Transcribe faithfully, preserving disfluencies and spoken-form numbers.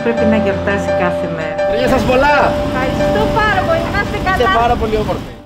πρέπει να γιορτάσει κάθε μέρα. Γεια σας πολλά! Ευχαριστώ πάρα πολύ, να είστε καλά. Είστε πάρα πολύ όμορφοι.